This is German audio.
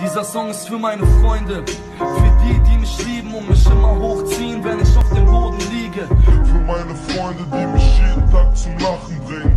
Dieser Song ist für meine Freunde, für die, die mich lieben und mich immer hochziehen, wenn ich auf dem Boden liege. Für meine Freunde, die mich jeden Tag zum Lachen bringen.